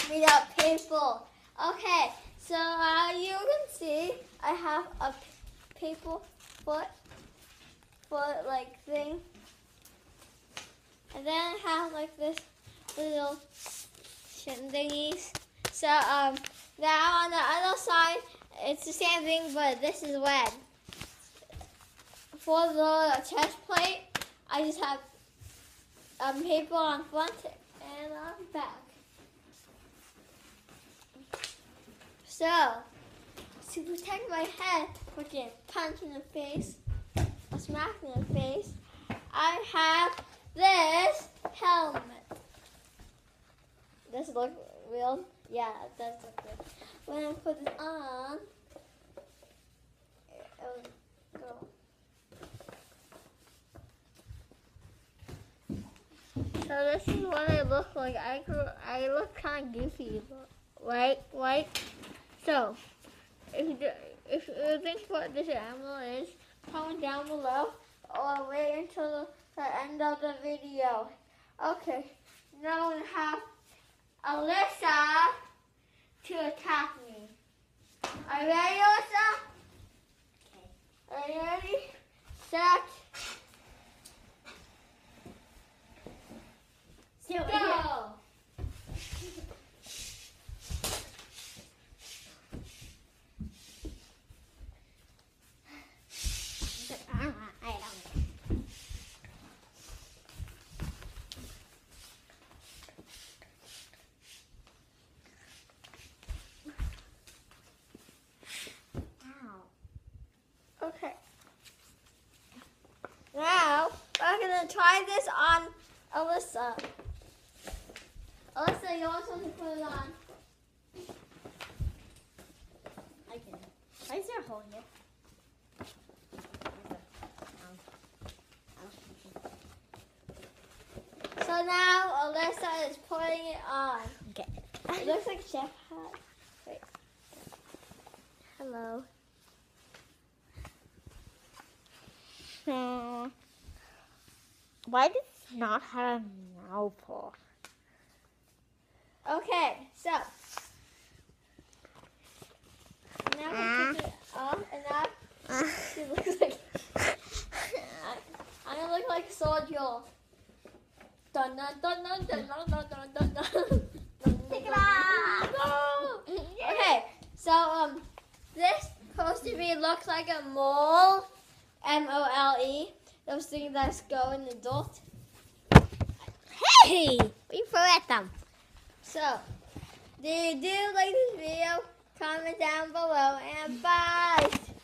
made out paper. Okay, so you can see I have a paper foot like thing, and then I have like this little thingies. So now on the other side it's the same thing, but this is red. For the chest plate, I just have paper on front and on back. So, to protect my head from getting punched in the face or smacked in the face, I have this helmet. Does it look real? Yeah, it does look real. When I put it on, it will go. So this is what I look like. I look kind of goofy, right? So, if you think what this animal is, comment down below or wait until the end of the video. Okay, now we have Alyssa to attack me. Are you ready, Alyssa? Okay. Are you ready? Set. Go! Okay. Now, we're going to try this on Alyssa. Alyssa, you also have to put it on. I can. Why is there a hole here? So now Alyssa is putting it on. Okay. It looks like chef hat. Wait. Hello. Why does it not have a mouth hole? Okay, so now we take it off, and now she looks like I look like a soldier. Dun dun dun dun dun dun dun dun dun dun. Take it off. No. Okay, so this supposed to be looks like a mole, M-O-L-E. Those things that go in the dirt. Hey, we throw at them. So, do you like this video? Comment down below and bye!